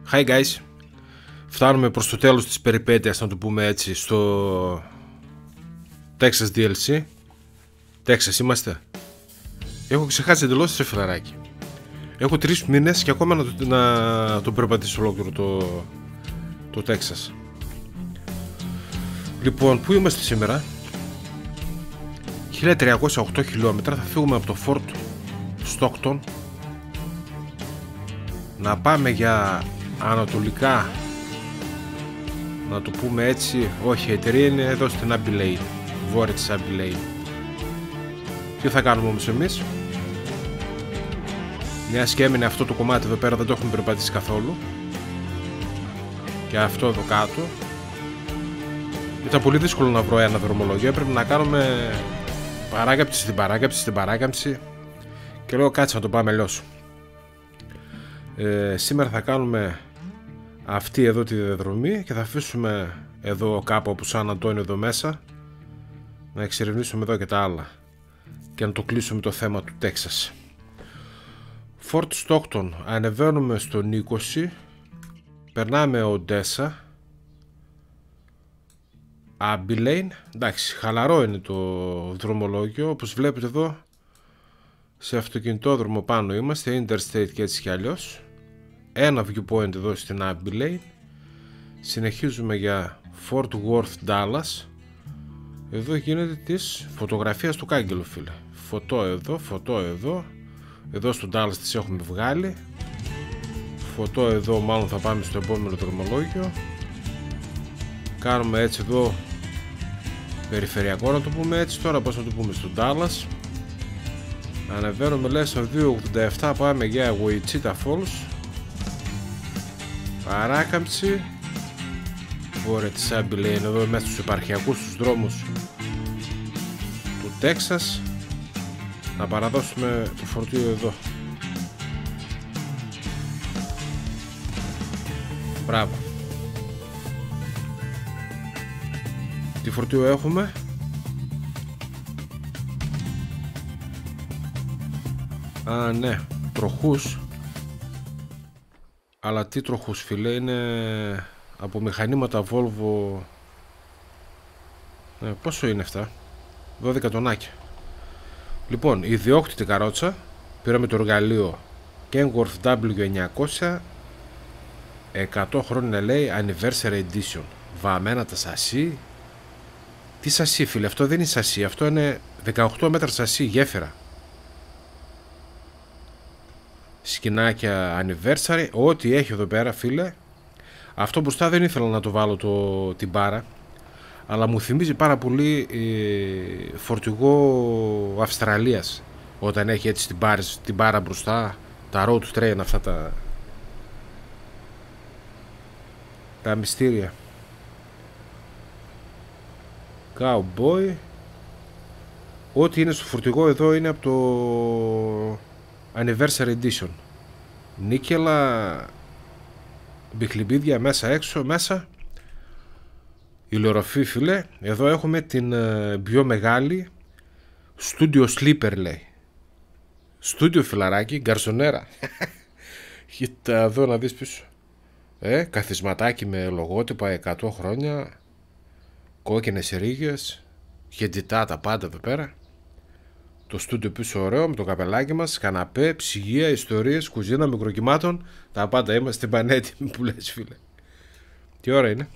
Hi guys. Φτάνουμε προς το τέλος της περιπέτειας, να το πούμε έτσι, στο Texas DLC. Texas είμαστε. Έχω ξεχάσει εντελώς ρε φιλαράκι. Έχω 3 μήνες και ακόμα να το περπατήσω ολόκληρο το Texas. Λοιπόν, πού είμαστε σήμερα? 1308 χιλιόμετρα. Θα φύγουμε από το Fort Stockton, να πάμε για ανατολικά, να το πούμε έτσι. Όχι, η εταιρεία είναι εδώ στην Abilene, βόρεια της Abilene. Τι θα κάνουμε όμως εμείς? Μια και έμεινε αυτό το κομμάτι εδώ πέρα, δεν το έχουμε περπατήσει καθόλου. Και αυτό εδώ κάτω ήταν πολύ δύσκολο να βρω ένα δρομολόγιο. Έπρεπε να κάνουμε παράκαμψη στην παράκαμψη. Και λέω κάτσε να το πάμε αλλιώς. Σήμερα θα κάνουμε αυτή εδώ τη διαδρομή και θα αφήσουμε εδώ κάπου από Σαν Αντώνιο εδώ μέσα, να εξερευνήσουμε εδώ και τα άλλα και να το κλείσουμε το θέμα του Texas. Fort Stockton, ανεβαίνουμε στον 20, περνάμε Οντέσα, Abilene. Εντάξει, χαλαρό είναι το δρομολόγιο, όπως βλέπετε εδώ. Σε αυτοκινητόδρομο πάνω είμαστε, Interstate και έτσι κι αλλιώς. Ένα viewpoint εδώ στην Abilene. Συνεχίζουμε για Fort Worth, Dallas. Εδώ γίνεται της φωτογραφίας του κάγκελου, φίλε. Φωτό εδώ, φωτό εδώ. Εδώ στο Dallas τις έχουμε βγάλει. Φωτό εδώ, μάλλον θα πάμε στο επόμενο δρομολόγιο. Κάνουμε έτσι εδώ περιφερειακό, να το πούμε έτσι. Τώρα πώς να το πούμε, στο Dallas. Ανεβαίνουμε, λέει, στο 287, πάμε για Wichita Falls. Παράκαμψη, βόρεια της Abilene, εδώ μέσα στους επαρχιακούς τους δρόμους του Texas. Να παραδώσουμε το φορτίο εδώ. Μπράβο. Τι φορτίο έχουμε? Α, ναι, τροχούς. Αλλά τι τροχούς, φίλε? Είναι από μηχανήματα Volvo. Πόσο είναι αυτά? 12 τονάκια. Λοιπόν, ιδιόκτητη καρότσα. Πήραμε το εργαλείο Kenworth W900, 100 χρόνια, λέει, Anniversary Edition. Βαμμένα τα σασί. Τι σασί, φίλε? Αυτό δεν είναι σασί, αυτό είναι 18 μέτρα σασί, γέφυρα. Σκηνάκια Anniversary, ό,τι έχει εδώ πέρα, φίλε. Αυτό μπροστά δεν ήθελα να το βάλω την μπάρα, αλλά μου θυμίζει πάρα πολύ φορτηγό Αυστραλίας, όταν έχει έτσι την μπάρα μπροστά, τα road train, αυτά τα μυστήρια. Cowboy. Ό,τι είναι στο φορτηγό εδώ είναι από το Anniversary Edition. Νίκελα, μπιχλιμπίδια μέσα έξω, μέσα ηλιορροφή, φίλε. Εδώ έχουμε την πιο μεγάλη Studio Sleeper, λέει. Studio, φιλαράκι, γκαρσονέρα. Κοίτα εδώ να δεις πίσω. Καθισματάκι με λογότυπα 100 χρόνια, κόκκινες ρίγες, χεντιτά τα πάντα εδώ πέρα. Το στούντιο πίσω ωραίο, με το καπελάκι μας, καναπέ, ψυγεία, ιστορίες, κουζίνα, μικροκυμάτων. Τα πάντα είμαστε πανέτοιμοι, που λες, φίλε. Τι ώρα είναι?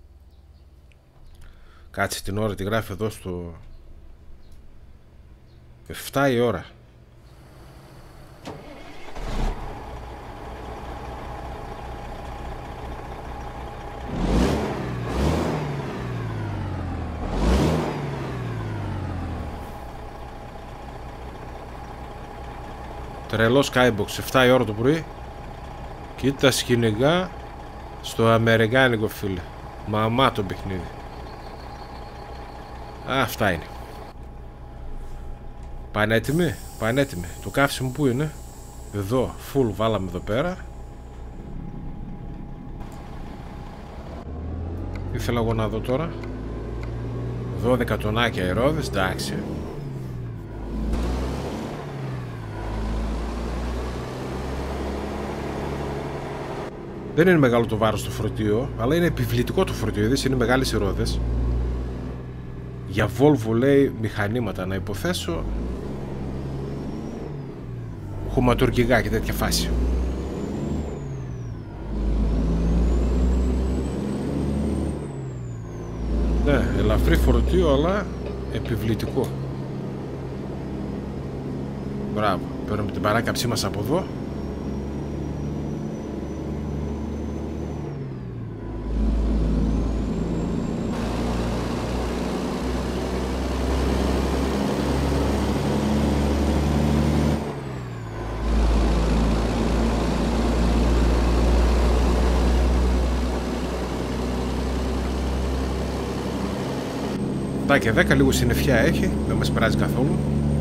Κάτσε την ώρα, τη γράφει εδώ στο 7 η ώρα. Τρελό skybox, 7 η ώρα το πρωί. Κοίτα σκηνικά στο αμερικάνικο, φίλε. Μαμά το παιχνίδι. Αυτά είναι. Πανέτοιμοι, πανέτοιμοι. Το καύσιμο που είναι? Εδώ, full βάλαμε εδώ πέρα. Ήθελα εγώ να δω τώρα. 12 τονάκια αερόδες, εντάξει. Δεν είναι μεγάλο το βάρος του φορτίο, αλλά είναι επιβλητικό το φορτίο. Είδες, είναι μεγάλες οι ρόδες. Για Volvo λέει μηχανήματα, να υποθέσω χωματουργικά και τέτοια φάση. Ναι, ελαφρύ φορτίο αλλά επιβλητικό. Μπράβο, παίρνουμε την παράκαψή μας από εδώ. Και 10, λίγο συννεφιά έχει, δεν μας περάζει καθόλου.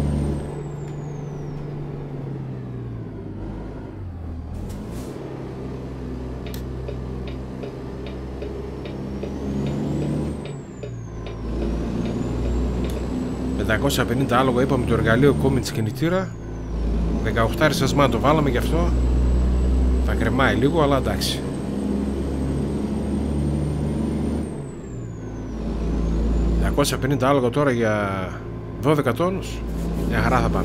$550 άλογα είπαμε το εργαλείο Cummins κινητήρα. 18 ρισασμά το βάλαμε, γι' αυτό θα κρεμάει λίγο, αλλά εντάξει. 250 άλογα τώρα για 12 τόνους. Μια χαρά θα πάμε.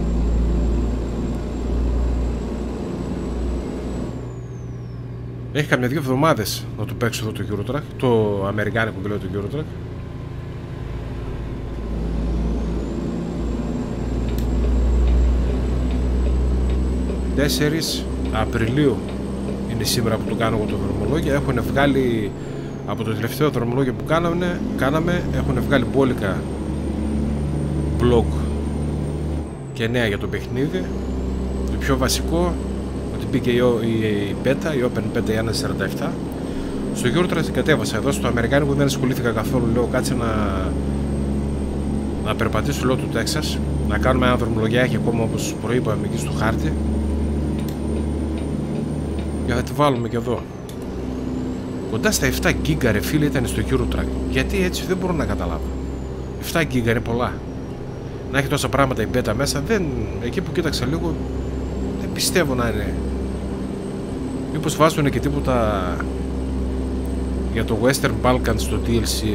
Έχει καμιά 2 εβδομάδες να το παίξω εδώ το Eurotrack, το αμερικάνικο που λέω το Eurotrack. «4 Απριλίου είναι σήμερα που το κάνω εγώ το δρομολόγιο. Έχουν βγάλει από το τελευταίο δρομολόγιο που κάναμε έχουν βγάλει μπόλικα blog και νέα για το παιχνίδι. Το πιο βασικό ότι μπήκε η beta, η open beta 1.47. Στο Eurotrack την κατέβασα. Εδώ στο αμερικάνικο δεν ασχολήθηκα καθόλου. Λέω κάτσε να περπατήσω λόγω του Τέξας, να κάνουμε ένα δρομολογιάκι ακόμα όπως προείπαμε εκεί στο χάρτη, και θα τη βάλουμε και εδώ. Κοντά στα 7 γίγκα ρε φίλε ήταν στο Eurotrack. Γιατί έτσι δεν μπορώ να καταλάβω. 7 γίγκα είναι πολλά. Να έχει τόσα πράγματα η beta μέσα, δεν... Εκεί που κοίταξα λίγο, δεν πιστεύω να είναι. Μήπως βάζουν και τίποτα για το Western Balkans στο DLC.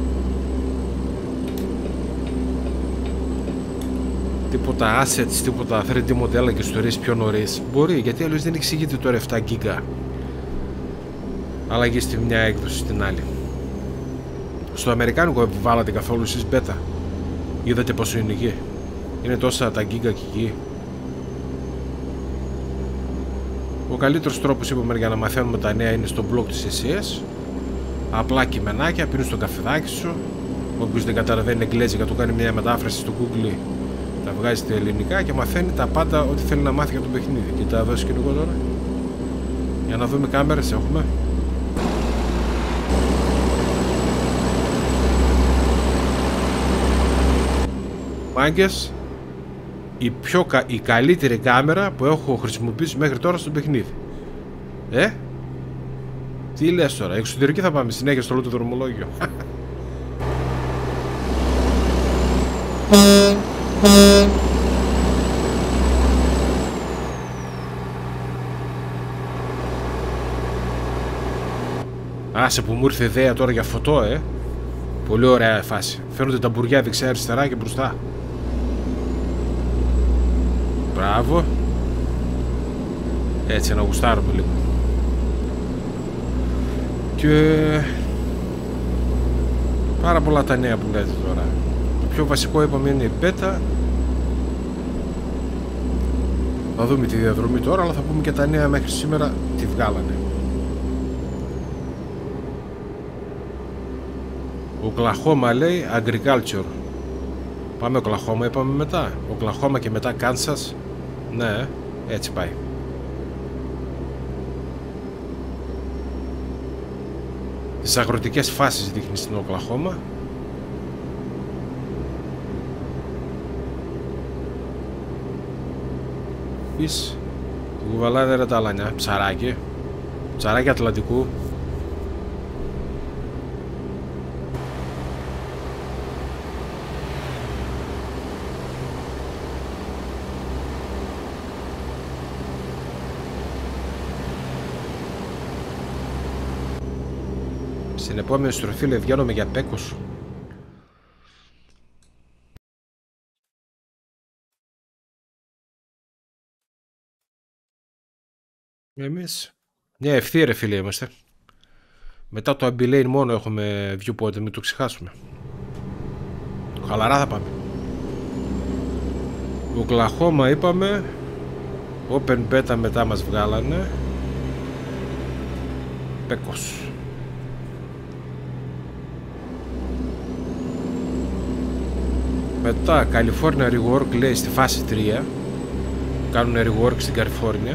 Τίποτα assets, τίποτα 3D μοντέλα και ιστορίες πιο νωρίς. Μπορεί, γιατί αλλιώς δεν εξηγείται τώρα 7 γίγκα αλλαγή στη μια έκδοση στην άλλη. Στο αμερικάνικο βάλατε καθόλου εσείς beta? Είδατε πόσο είναι εκεί? Είναι τόσα τα γίγκα και εκεί. Ο καλύτερος τρόπος είπαμε για να μαθαίνουμε τα νέα είναι στο blog της SES. Απλά κειμενάκια, πίνεις το καφεδάκι σου. Όποιος δεν καταλαβαίνει εγγλέζικα το κάνει μια μετάφραση στο Google, τα βγάζει στα ελληνικά και μαθαίνει τα πάντα ό,τι θέλει να μάθει για το παιχνίδι. Κοίτα εδώ σκηνικό τώρα. Για να δούμε, κάμερες έχουμε. Μάγκες, η καλύτερη κάμερα που έχω χρησιμοποιήσει μέχρι τώρα στο παιχνίδι. Τι λες τώρα, εξωτερική θα πάμε συνέχεια στο όλο το δρομολόγιο. Άσε που μου ήρθε ιδέα τώρα για φωτό, πολύ ωραία φάση. Φαίνονται τα μπουριά δεξιά αριστερά και μπροστά. Μπράβο. Έτσι να γουστάρουμε λίγο. Και πάρα πολλά τα νέα που λέτε τώρα. Το πιο βασικό είπαμε είναι η beta. Θα δούμε τη διαδρομή τώρα, αλλά θα πούμε και τα νέα μέχρι σήμερα τι βγάλανε. Οκλαχώμα λέει agriculture. Πάμε Οκλαχώμα είπαμε μετά. Οκλαχώμα και μετά Κάνσας. Ναι, έτσι πάει. Τις αγροτικές φάσεις δείχνει στην Οκλαχώμα. Πεις του κουβαλάνε ρε τα αλανιά. Ψαράκι. Ψαράκι Ατλαντικού. Στην επόμενη στροφή λέει βγαίνουμε για Πέκος. Εμείς μια ευθεία ρε φίλε είμαστε. Μετά το Abbey Lane μόνο έχουμε viewpoint, μην το ξεχάσουμε. Χαλαρά θα πάμε. Οκλαχώμα είπαμε. Open beta μετά μας βγάλανε. Πέκος. Μετά California Rework λέει στη φάση 3. Κάνουν rework στην California.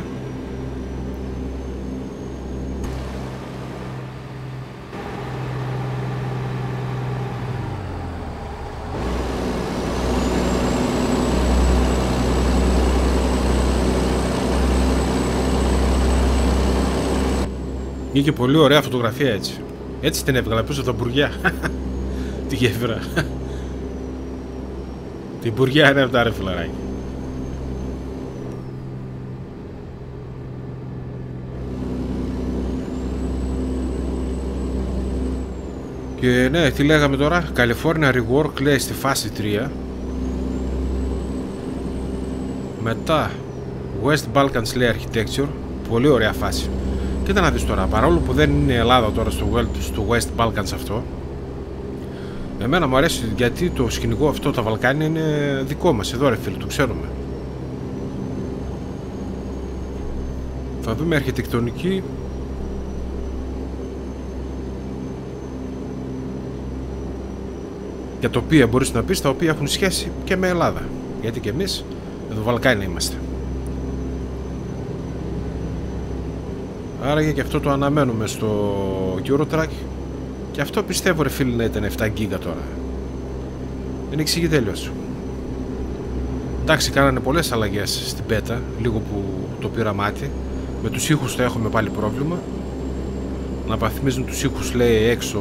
Βγήκε πολύ ωραία φωτογραφία έτσι. Έτσι την έβγαλα πίσω από τα μπουριά. Τι γέφυρα. Την μπουριά είναι αυτά ρε φιλαράκι. Και ναι, τι λέγαμε τώρα. California Rework λέει στη φάση 3. Μετά West Balkans λέει Architecture. Πολύ ωραία φάση. Κοίτα να δεις τώρα, παρόλο που δεν είναι Ελλάδα τώρα στο West Balkans αυτό, εμένα μου αρέσει γιατί το σκηνικό αυτό, τα Βαλκάνια είναι δικό μας εδώ ρε φίλοι, το ξέρουμε. Θα δούμε αρχιτεκτονική. Για τα οποία μπορείς να πεις, τα οποία έχουν σχέση και με Ελλάδα. Γιατί και εμείς εδώ Βαλκάνια είμαστε. Άραγε και αυτό το αναμένουμε στο Eurotrack. Και αυτό πιστεύω ρε φίλοι να ήταν 7 GB τώρα. Δεν εξηγεί τέλειος. Εντάξει, κάνανε πολλές αλλαγές στην beta, λίγο που το πήρα μάτι. Με τους ήχους θα έχουμε πάλι πρόβλημα. Να βαθμίζουν τους ήχους λέει έξω.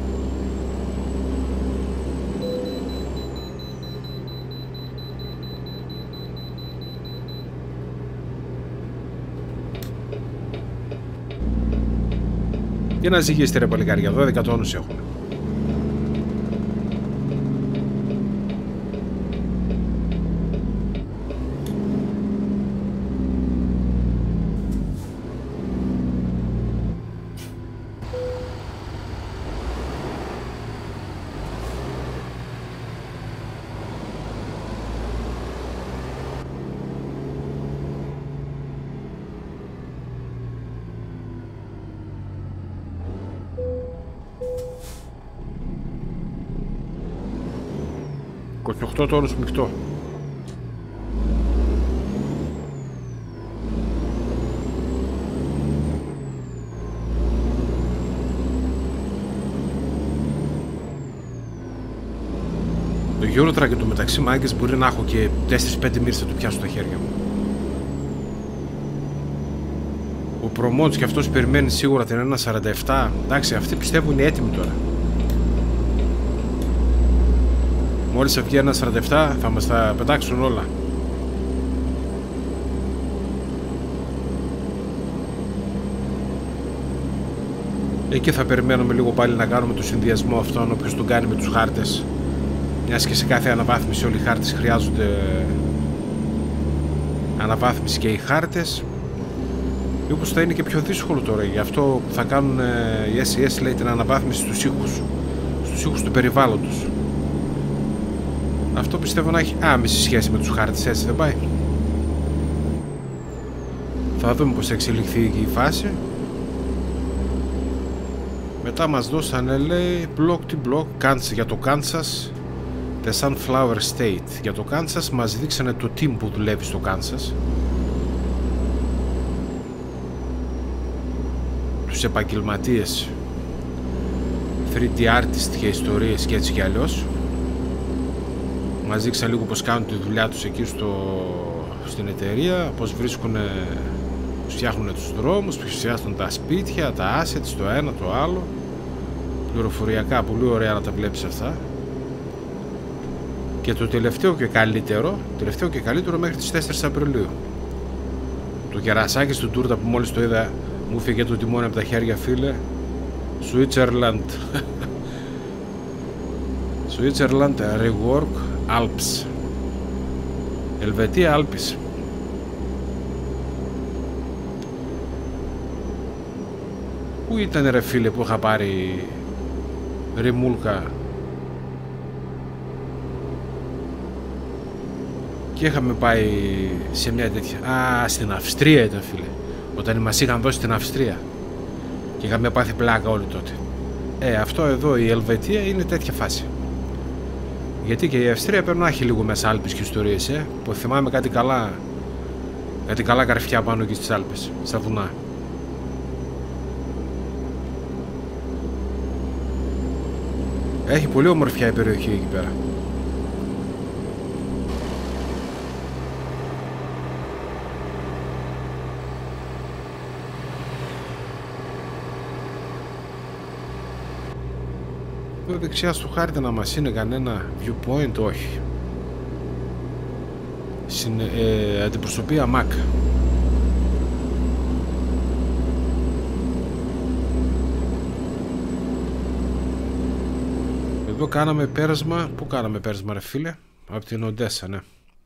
Για να ζυγίσετε ρε παλικάρια, 12 τόνους έχουμε. Το τόνους μεικτό. Το Eurotrack και το μεταξύ μάγκες μπορεί να έχω και 4-5 μύρες θα του πιάσω τα χέρια μου. Ο Προμότς και αυτός περιμένει σίγουρα την 1.47. Εντάξει, αυτοί πιστεύω είναι έτοιμοι τώρα. Μόλις βγει 1.47 θα μας τα πετάξουν όλα. Εκεί θα περιμένουμε λίγο πάλι να κάνουμε το συνδυασμό αυτόν, όποιος τον κάνει με τους χάρτες. Μιας και σε κάθε αναβάθμιση όλοι οι χάρτες χρειάζονται αναβάθμιση και οι χάρτες. Όπως θα είναι και πιο δύσκολο τώρα, γι' αυτό που θα κάνουν οι SES λέει την αναβάθμιση στους ήχους του περιβάλλοντος. Αυτό πιστεύω να έχει άμεση σχέση με τους χάρτες, έτσι δεν πάει? Θα δούμε πως θα εξελιχθεί η φάση. Μετά μας δώσανε λέει block to block για το Kansas, The Sunflower State. Για το Kansas μας δείξανε το team που δουλεύει στο Kansas, τους επαγγελματίες 3D artist και ιστορίες και έτσι κι αλλιώς. Μας δείξαν λίγο πως κάνουν τη δουλειά τους εκεί στην εταιρεία, πως βρίσκουν, πως φτιάχνουν τους δρόμους, πως φτιάχνουν τα σπίτια, τα assets, το ένα, το άλλο. Πληροφοριακά, πολύ ωραία να τα βλέπεις αυτά. Και το τελευταίο και καλύτερο μέχρι τις 4 Απριλίου. Το κερασάκι του τούρτα που μόλις το είδα μου φύγε το τιμόνι από τα χέρια φίλε. Switzerland. Switzerland Rework Alps. Ελβετία Άλπης. Πού ήταν ρε φίλε που είχα πάρει ρημούλκα και είχαμε πάει σε μια τέτοια... Α, στην Αυστρία ήταν φίλε. Όταν μας είχαν δώσει την Αυστρία και είχαμε πάθει πλάκα όλοι τότε. Αυτό εδώ η Ελβετία είναι τέτοια φάση. Γιατί και η Αυστρία πρέπει να έχει λίγο μέσα Άλπες και ιστορίες, που θυμάμαι κάτι καλά καρφιά πάνω εκεί στις Άλπες, στα βουνά. Έχει πολύ ομορφιά η περιοχή εκεί πέρα. Εδώ δεξιά στο χάρτη να μας είναι κανένα viewpoint, όχι. Αντιπροσωπεία ΜΑΚ. Εδώ κάναμε πέρασμα. Πού κάναμε πέρασμα ρε φίλε? Από την Οντέσα, ναι.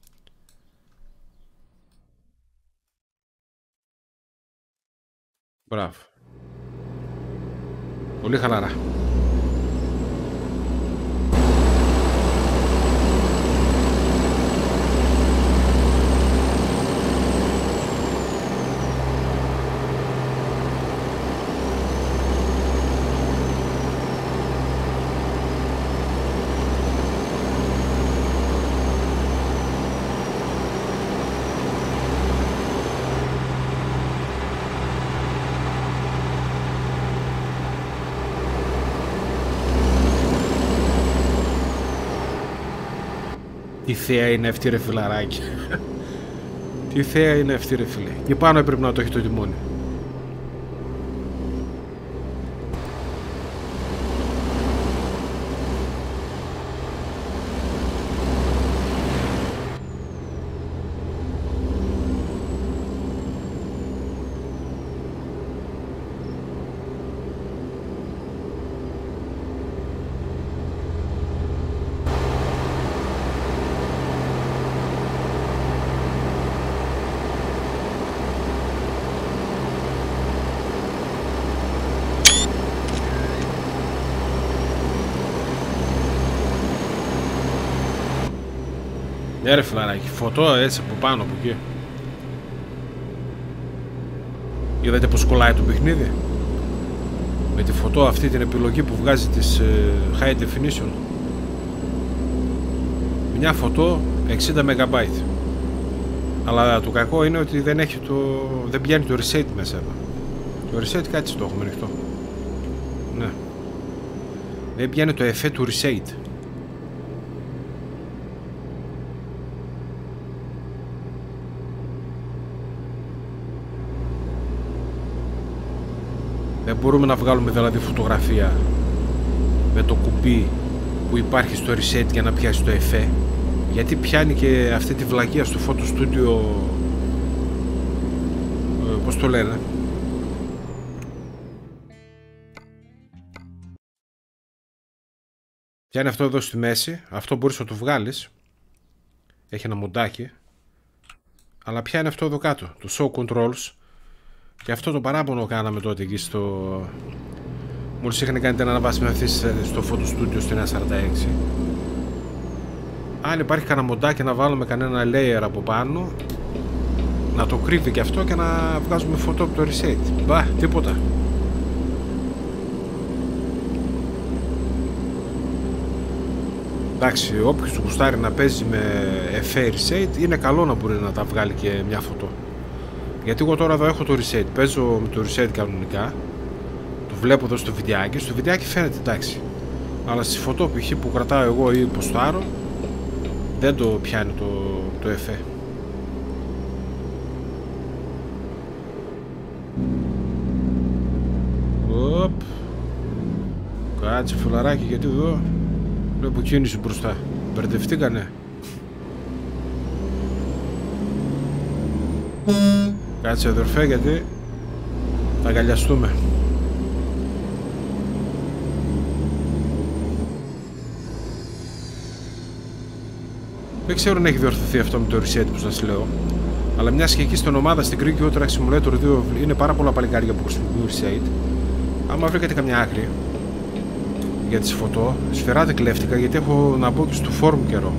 Μπράβο. Πολύ χαλαρά. Τι θέα είναι αυτή ρε φιλαράκι. Τι θέα είναι αυτή ρε φίλε. Και πάνω έπρεπε να το έχει το τιμόνι. Ναι ρε φιλαράκι, φωτό έτσι από πάνω από εκεί. Είδατε πως κολλάει το παιχνίδι? Με τη φωτό αυτή την επιλογή που βγάζει της High Definition. Μια φωτό 60 MB. Αλλά το κακό είναι ότι δεν πιάνει το reset μέσα εδώ. Το reset κάτι το έχουμε ανοιχτό. Ναι. Δεν πιάνει το εφέ του reset. Δεν μπορούμε να βγάλουμε δηλαδή φωτογραφία με το κουμπί που υπάρχει στο reset για να πιάσει το εφέ. Γιατί πιάνει και αυτή τη βλακεία στο Photo Studio, πώς το λένε, πιάνει αυτό εδώ στη μέση. Αυτό μπορείς να το βγάλεις, έχει ένα μοντάκι, αλλά πιάνει αυτό εδώ κάτω, το Show Controls. Και αυτό το παράπονο κάναμε τότε εκεί στο... Μόλις είχαν κάνει την αναβάσιμη αυτή στο Photo Studio στο 946. Αν υπάρχει κανένα μοντάκι να βάλουμε κανένα layer από πάνω, να το κρύβει και αυτό και να βγάζουμε φωτό από το reset. Μπα, τίποτα. Εντάξει, όποιος γουστάρει να παίζει με FA reset, είναι καλό να μπορεί να τα βγάλει και μια φωτό. Γιατί εγώ τώρα εδώ έχω το reset, παίζω με το reset κανονικά. Το βλέπω εδώ στο βιντεάκι, στο βιντεάκι φαίνεται εντάξει. Αλλά στη φωτό π.χ. που κρατάω εγώ ή ποστάρω, δεν το πιάνει το εφέ. Οπ. Κάτσε φιλαράκι, γιατί εδώ βλέπω κίνηση μπροστά. Μπερδευτήκανε. Κάτσε αδερφέ, γιατί θα αγκαλιαστούμε. Δεν ξέρω αν έχει διορθωθεί αυτό με το reset που σας λέω. Αλλά μια και εκεί στην ομάδα στην Greek Euro Truck Simulator 2 είναι πάρα πολλά παλικάρια που χρησιμοποιούν reset. Άμα βρήκατε καμιά άκρη για τις φωτό, σφαιράτε κλέφτηκα γιατί έχω να μπω και στο forum καιρό.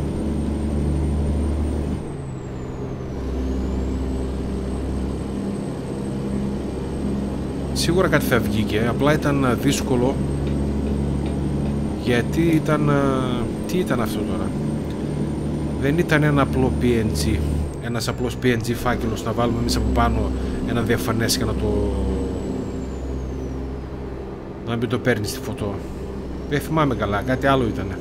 Σίγουρα κάτι θα βγήκε, απλά ήταν δύσκολο γιατί ήταν... Τι ήταν αυτό τώρα? Δεν ήταν ένα απλό PNG, ένας απλός PNG φάκελος να βάλουμε εμείς από πάνω ένα διαφανές και να μην το παίρνει στη φωτό. Δεν θυμάμαι καλά, κάτι άλλο ήτανε.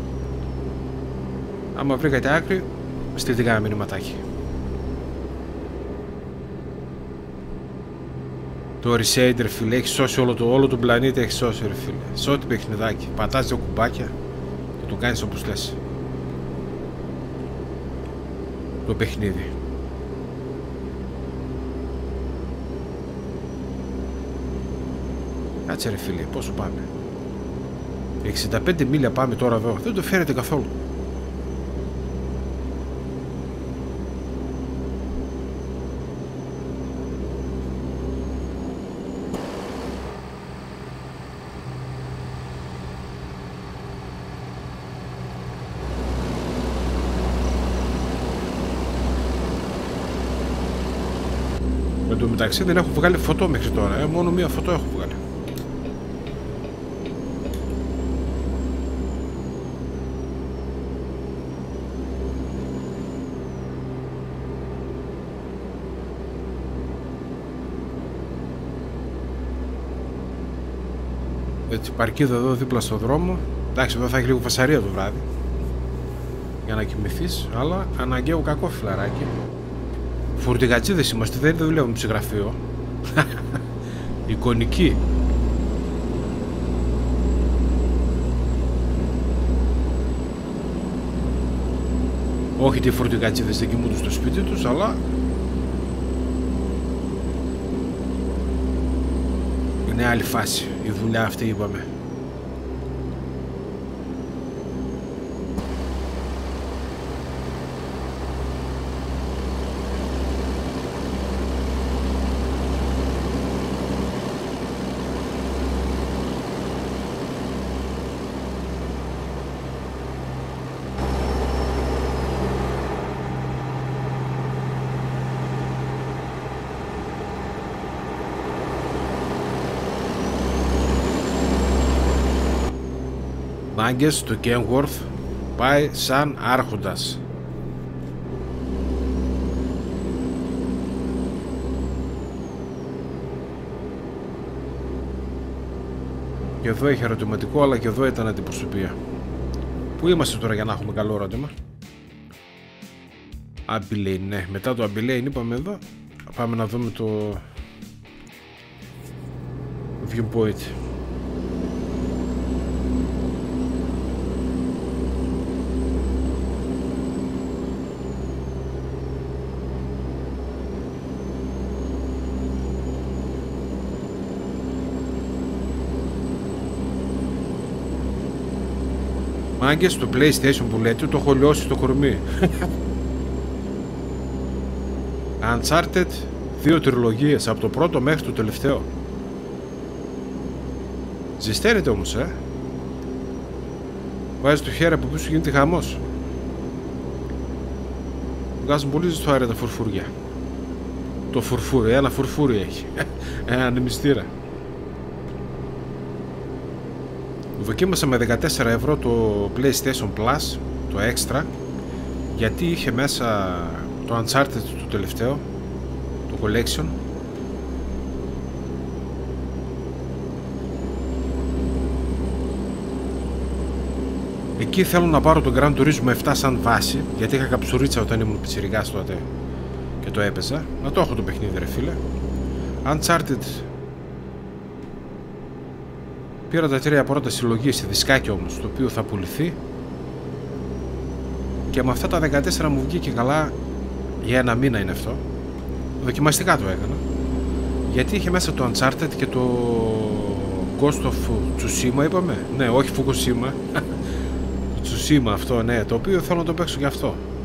Άμα βρήκατε άκρη, στείλτε κανένα μηνυματάκι. Το Reset, ρε φίλε, έχει σώσει όλο τον πλανήτη, έχει σώσει, ρε φίλε. Σε ό,τι παιχνιδάκι. Πατάς δύο κουμπάκια και το κάνεις όπως θες. Το παιχνίδι. Κάτσε ρε φίλε, πόσο πάμε? 65 μίλια πάμε τώρα εδώ. Δεν το φαίνεται καθόλου. Εν τω μεταξύ δεν έχω βγάλει φωτό μέχρι τώρα, μόνο μία φωτό έχω βγάλει. Έτσι, παρκίδα εδώ δίπλα στο δρόμο. Εντάξει, εδώ θα έχει λίγο φασαρία το βράδυ για να κοιμηθείς, αλλά αναγκαίο κακό φιλαράκι. Φορτηγατσίδες είμαστε, δεν δουλεύουμε σε γραφείο. Εικονική. Όχι ότι οι φορτηγατσίδες δεν κοιμούνται στο σπίτι τους, αλλά είναι άλλη φάση η δουλειά αυτή, είπαμε. Μάγκες, το Kenworth πάει σαν άρχοντας. Και εδώ έχει ερωτηματικό, αλλά και εδώ ήταν αντιπροσωπεία. Πού είμαστε τώρα για να έχουμε καλό ερώτημα? Abilene, ναι. Μετά το Abilene είπαμε εδώ. Πάμε να δούμε το viewpoint. Μάγκες, στο PlayStation που λέτε, το έχω λιώσει στο κορμί. Uncharted, 2 τριλογίες, από το πρώτο μέχρι το τελευταίο. Ζεσταίνεται όμως, Βάζει το χέρι από πίσω, γίνεται χαμός. Βγάζουν πολύ ζεστό αέρα τα φουρφούρια. Το φουρφούρι, ένα φουρφούρι έχει. Ένα ανεμιστήρα. Δοκίμασα με 14 ευρώ το PlayStation Plus, το Extra, γιατί είχε μέσα το Uncharted το τελευταίο, το Collection. Εκεί θέλω να πάρω το Gran Turismo 7 σαν βάση, γιατί είχα καψουρίτσα όταν ήμουν πιτσιρικάς τότε και το έπαιζα. Να το έχω το παιχνίδι, ρε φίλε. Uncharted πήρα τα 3 πρώτα συλλογή σε δισκάκι όμως, το οποίο θα πουληθεί, και με αυτά τα 14 μου βγήκε καλά. Για ένα μήνα είναι αυτό. Δοκιμαστικά το έκανα, γιατί είχε μέσα το Uncharted και το Ghost of Tsushima, είπαμε. Ναι, όχι Fukushima. Tsushima αυτό, ναι, το οποίο θέλω να το παίξω και αυτό.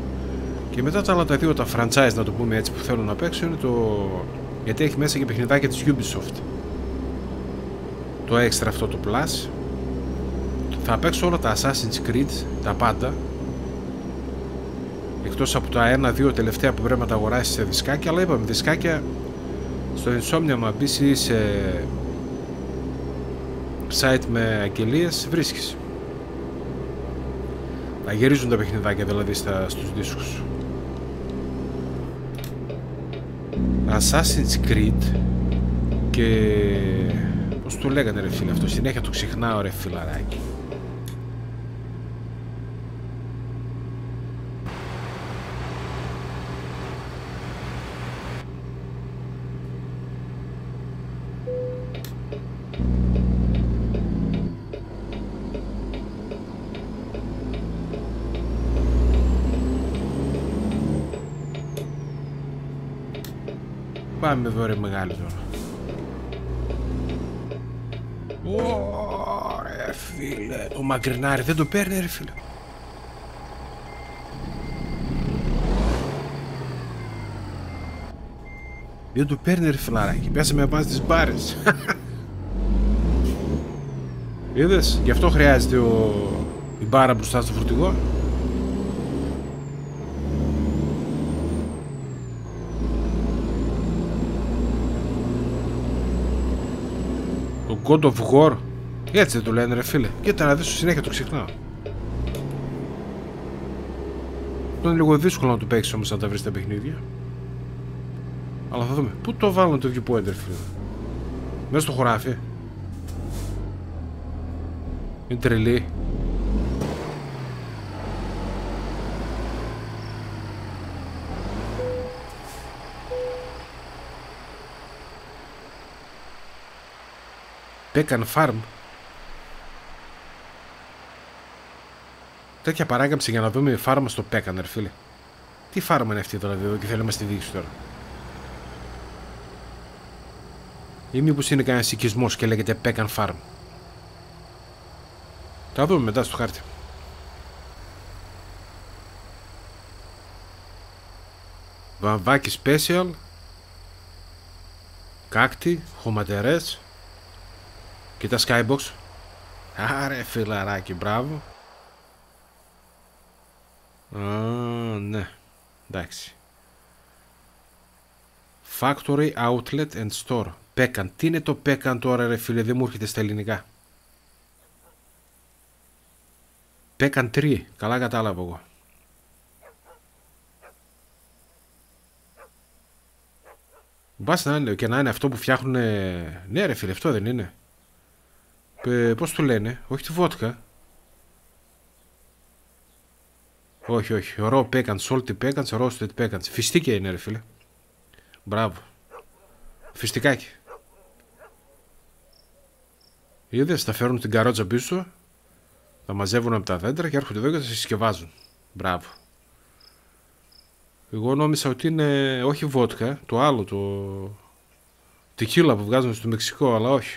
Και μετά τα άλλα τα δύο, τα franchise να το πούμε έτσι, που θέλω να παίξω είναι το... γιατί έχει μέσα και παιχνιδάκια της Ubisoft. Το extra αυτό το Plus. Θα παίξω όλα τα Assassin's Creed, τα πάντα. Εκτός από τα 1-2 τελευταία που πρέπει να τα αγοράσεις σε δισκάκια. Αλλά είπαμε, δισκάκια στο Insomnia μα μπεις ή σε site με αγγελίες βρίσκεις. Να γυρίζουν τα παιχνιδάκια δηλαδή στους δίσκους. Assassin's Creed και... πώς το λέγανε ρε φίλε αυτό, συνέχεια το ξεχνάω ρε φιλαράκι. Πάμε εδώ ρε μεγάλη τώρα. Ωρε φίλε, το μακρινάρι δεν το παίρνει ρε φίλε. Δεν το παίρνει ρε φιλαράκι, πέσαμε πάνω στις μπάρες. Είδες, γι' αυτό χρειάζεται η μπάρα μπροστά στο φορτηγό. Το God of War. Έτσι δεν το λένε ρε φίλε. Κοίτα να δεις, συνέχεια το ξεχνάω. Είναι λίγο δύσκολο να το παίξεις όμως να τα βρεις τα παιχνίδια. Αλλά θα δούμε. Πού το βάλουν το viewpoint ρε φίλε? Μέσα στο χωράφι. Είναι τρελή. Pecan Farm. Τέτοια παράκαμψη για να δούμε φάρμα στο Pecan ρε φίλε. Τι φάρμα είναι αυτή δηλαδή εδώ και θέλουμε να στη δείξει τώρα? Ή μήπως είναι κανένας οικισμός και λέγεται Pecan Farm? Θα δούμε μετά στο χάρτη. Βαμβάκι Special. Κάκτι, χωματερές. Κοίτα Skybox. Άρε φιλαράκι, μπράβο. Ναι. Εντάξει. Factory Outlet and Store. Pecan. Τι είναι το Pecan τώρα ρε φίλε? Δεν μου έρχεται στα ελληνικά. Pecan Tree. Καλά κατάλαβα εγώ. Μπας να είναι και να είναι αυτό που φτιάχνουν. Ναι ρε φίλε, αυτό δεν είναι? Πώς το λένε? Όχι τη βότκα. Όχι, όχι. Raw pecans, salty pecans, roasted pecans. Φιστίκια είναι ρε φίλε. Μπράβο. Φιστικάκι. Είδες, θα φέρουν την καρότσα πίσω. Τα μαζεύουν από τα δέντρα και έρχονται εδώ και τα συσκευάζουν. Μπράβο. Εγώ νόμιζα ότι είναι όχι βότκα, το άλλο, το τικίλα που βγάζουν στο Μεξικό, αλλά όχι.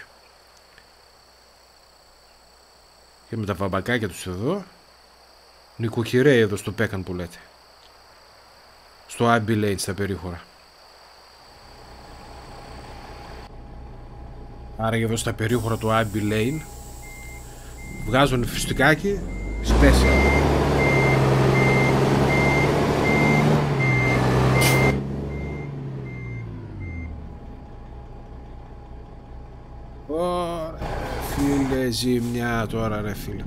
Και με τα βαμπακάκια τους εδώ. Νοικοκυρέοι εδώ στο Pecan που λέτε. Στο Abbey Lane στα περίχωρα. Άρα εδώ στα περίχωρα του Abbey Lane βγάζουν φιστικάκι special. Ωραία φίλε, ζημιά τώρα ρε φίλε.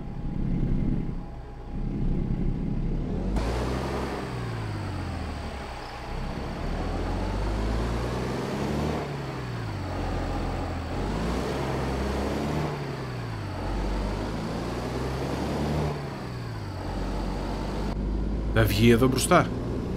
Θα βγει εδώ μπροστά.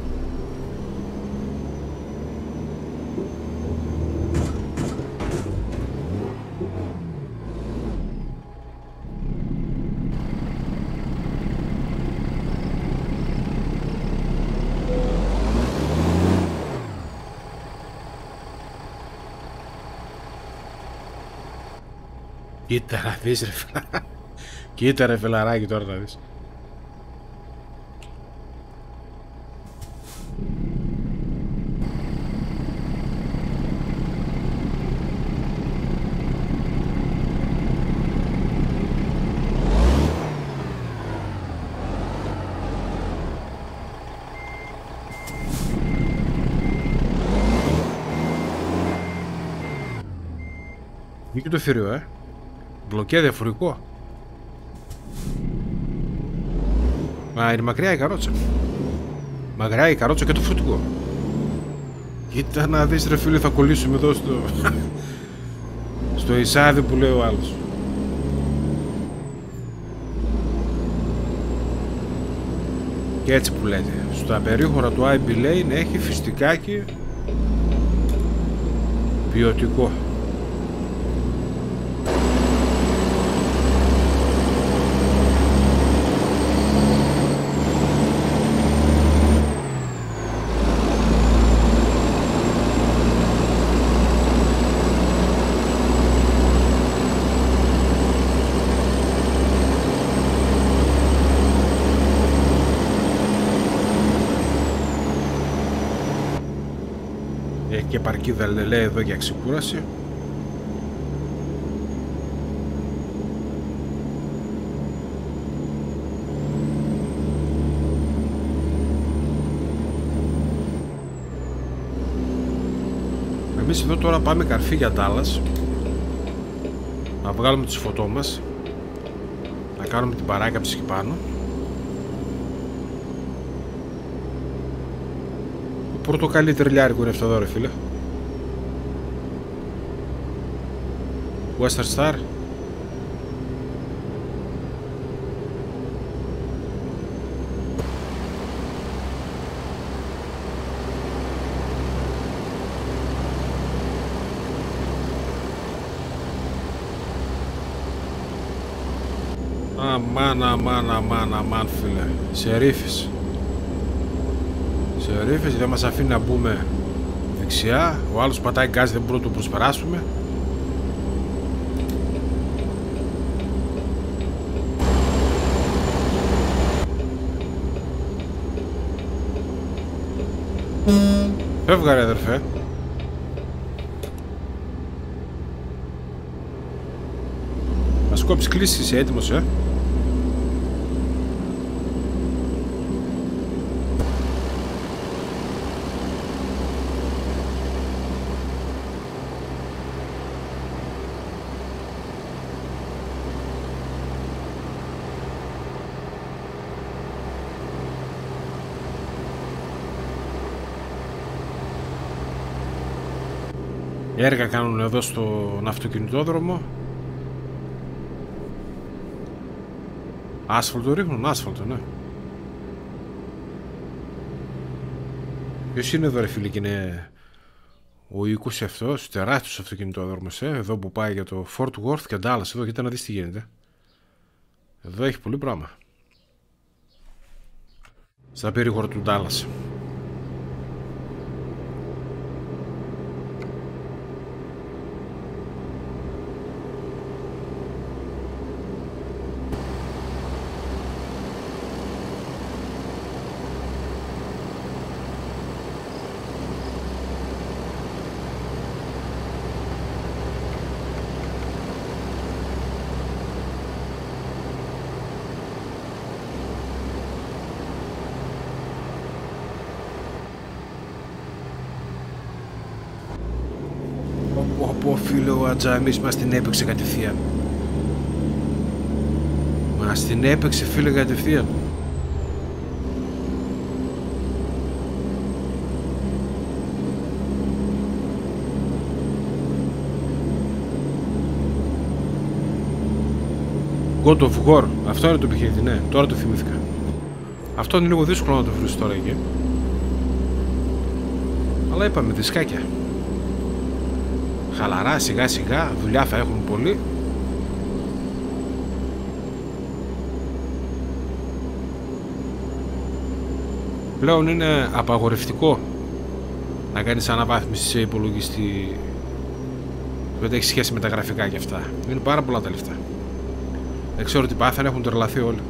Κοίτα να δεις ρε φιλαράκι. Κοίτα ρε φιλαράκι τώρα να δεις. Βγήκε το θηρίο, μπλοκέ διαφορικό. Μα είναι μακριά η καρότσα. Μακριά η καρότσα και το φορτηγό. Κοίτα να δεις ρε φίλε, θα κολλήσουμε εδώ στο εισάδι που λέει ο άλλος. Και έτσι που λέτε, στα περίχωρα του IB Lane έχει φιστικάκι ποιοτικό. Και παρκίδα λέει εδώ για ξεκούραση. Εμείς εδώ τώρα πάμε καρφί για Ντάλλας. Να βγάλουμε τις φωτό μας, να κάνουμε την παράκαμψη εκεί πάνω. Πορτοκαλί τριλιάρικο είναι αυτό εδώ ρε φίλε. Western Star. Αμάν φίλε. Σερίφης. Σερίφης δεν μας αφήνει να μπούμε δεξιά. Ο άλλος πατάει γκάζι, δεν μπορούμε να το προσπεράσουμε. Φεύγα ρε αδερφέ. Ας κόψεις κλίση, είσαι έτοιμος Έργα κάνουν εδώ στον αυτοκινητόδρομο. Άσφαλτο ρίχνουν, άσφαλτο, ναι. Ποιος είναι εδώ ρε φίλε, και είναι ο οίκος αυτός, τεράστιος αυτοκινητόδρομος, εδώ που πάει για το Fort Worth και Dallas, εδώ κοίτα να δεις τι γίνεται. Εδώ έχει πολύ πράγμα. Στα περίγωρα του Dallas. Πω φίλε, ο Ατζαμής μας την έπαιξε κατευθείαν. Μας την έπαιξε φίλε κατευθείαν. God of War, αυτό είναι το επιχείρημα, ναι, τώρα το θυμήθηκα. Αυτό είναι λίγο δύσκολο να το βρεις τώρα εκεί. Αλλά είπαμε δισκάκια. Χαλαρά, σιγά σιγά, δουλειά θα έχουμε πολύ. Πλέον είναι απαγορευτικό να κάνεις αναβάθμιση σε υπολογιστή. Δεν έχει σχέση με τα γραφικά και αυτά. Είναι πάρα πολλά τα λεφτά. Δεν ξέρω τι πάθανε, έχουν τρελαθεί όλοι.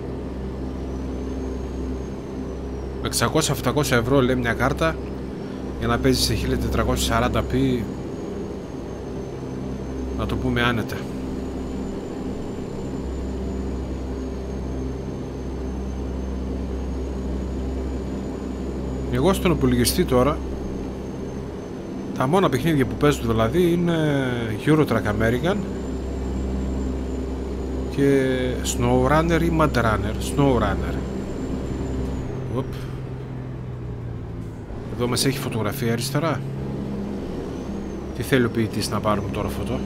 Με 600-700 ευρώ λέει μια κάρτα για να παίζει σε 1440p, να το πούμε άνετα. Εγώ στον υπολογιστή τώρα τα μόνα παιχνίδια που παίζω δηλαδή είναι Euro Truck American και SnowRunner ή Mud Runner. SnowRunner. Εδώ μας έχει φωτογραφία αριστερά. Τι θέλει ο ποιητής να πάρουμε τώρα φωτό?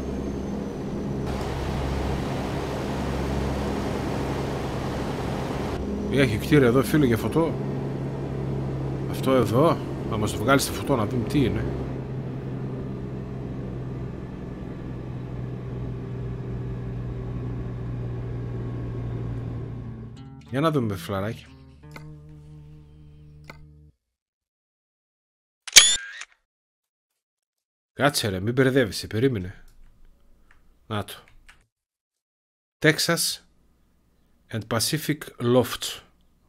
Έχει κτίριο εδώ φίλε για φωτό. Αυτό εδώ να μας το βγάλει στη φωτό να δούμε τι είναι. Για να δούμε φλαράκι. Κάτσε ρε, μην μπερδεύεσαι, περίμενε. Να το. Texas and Pacific Lofts.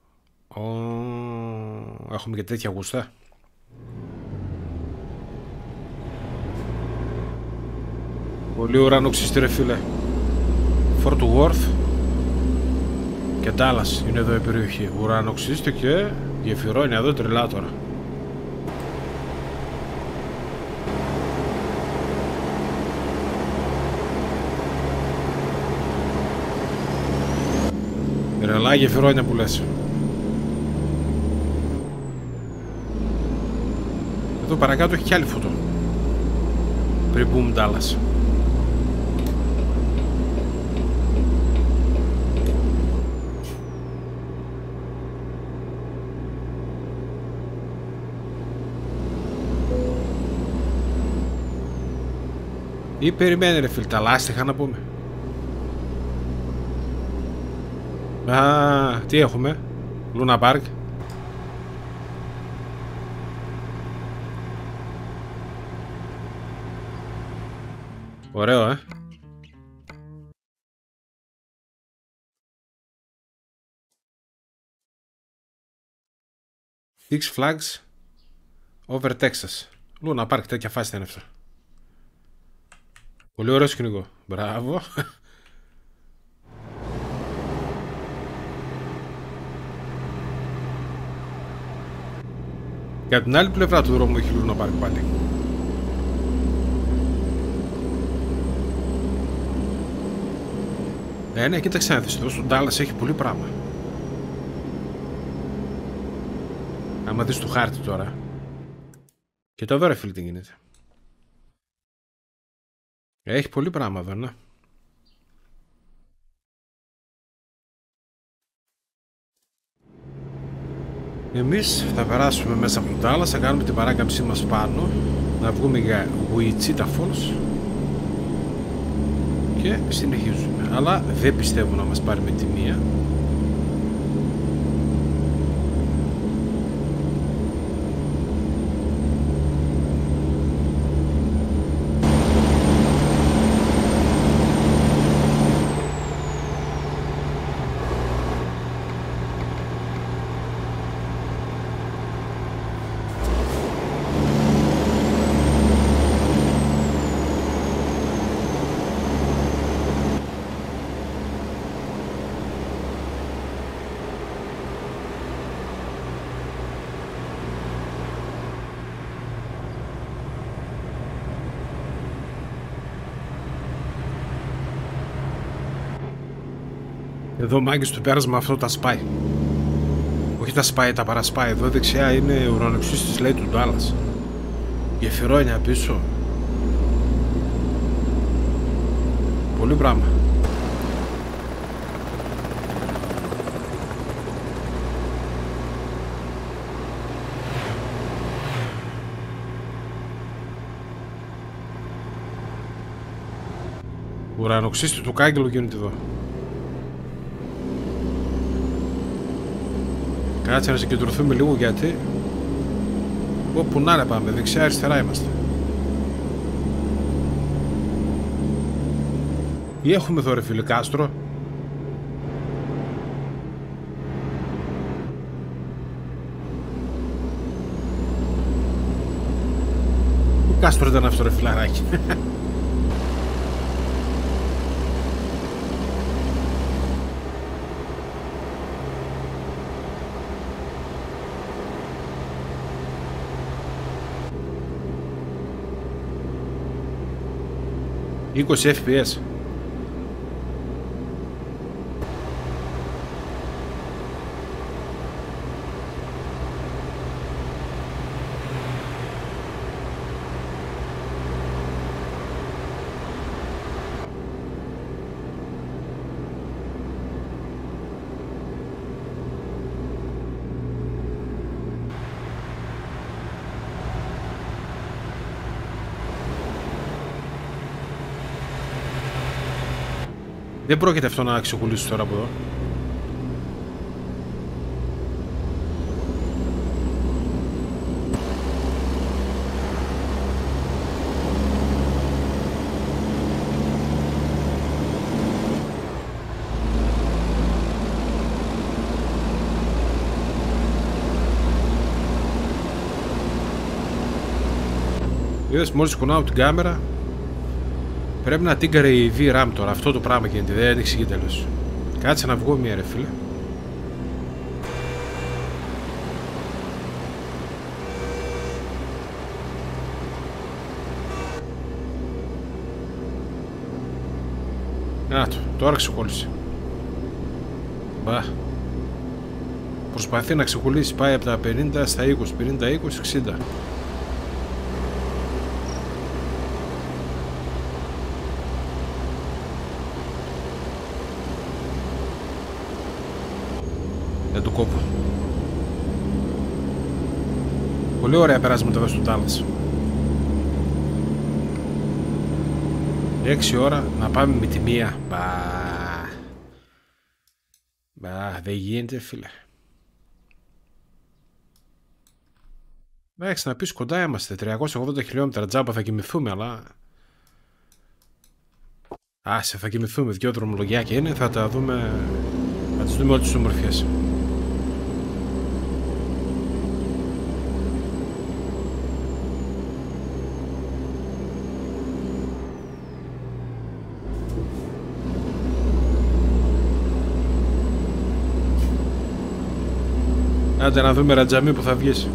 Έχουμε και τέτοια γουστά. Πολύ ουρανοξύστη ρε φίλε. Fort Worth και Dallas είναι εδώ η περιοχή. Ουρανοξύστη και γεφυρώνει εδώ τρελά τώρα. Τρελά γεφυρώνια που λες. Εδώ παρακάτω έχει κι άλλη φωτό. Πριν πούμε Dallas. Ή περιμένει ρε φίλ, τα λάστιχα να πούμε. Α, τι έχουμε? Luna Park. Ωραίο, Six Flags over Texas. Luna Park, τέτοια φάση είναι αυτό. Πολύ ωραίο σκηνικό. Μπράβο. Για την άλλη πλευρά του δρόμου έχει Luna Park πάλι. Ναι, κοίταξε να δεις, εδώ στον Dallas έχει πολύ πράγμα. Άμα δεις το χάρτη τώρα. Και το εδώ ρε φίλε τι γίνεται. Έχει πολύ πράγμα εδώ, ναι. Εμείς θα περάσουμε μέσα από το Dallas, θα κάνουμε την παράκαμψή μας πάνω, να βγούμε για Wichita Falls και συνεχίζουμε. Αλλά δεν πιστεύω να μας πάρει με τη μία. Εδώ μάγκες του πέρασμα αυτό τα σπάει. Όχι τα σπάει, τα παρασπάει. Εδώ δεξιά είναι ουρανοξύστης λέει του Dallas. Γεφυρώνια πίσω. Πολύ πράγμα. Ουρανοξύστη του κάγκελου γίνεται εδώ. Κάτσε να συγκεντρωθούμε λίγο γιατί όπου να ρε πάμε, δεξιά αριστερά είμαστε. Ή έχουμε εδώ ρε φίλε κάστρο. Κάστρο ήταν αυτό ρε φιλαράκι. 20 FPS. Δεν πρόκειται αυτό να ξεκολλήσει τώρα από εδώ. Είδες, μόλις κουνάω την κάμερα πρέπει να τίγκαρε η VRAM τώρα. Αυτό το πράγμα γίνεται, δεν εξηγεί τέλος. Κάτσε να βγω μία ρε φίλε. Να το, τώρα ξεκόλλησε. Μπα. Προσπαθεί να ξεκολλήσει, πάει από τα 50 στα 20, 50, 20, 60. Δεν του κόβω. Πολύ ωραία περάσματα εδώ στο Dallas. 6 ώρα να πάμε με τη μία. Μπα, δεν γίνεται φίλε. Εντάξει, να πεις κοντά είμαστε, 380 χιλιόμετρα τζάμπα θα κοιμηθούμε, αλλά... Άσε, θα κοιμηθούμε, 2 δρομολογιάκια είναι, θα τα δούμε... Θα τις δούμε όλες τις ομορφιές. Άντε να δούμε Ρατζαμί που θα βγεις.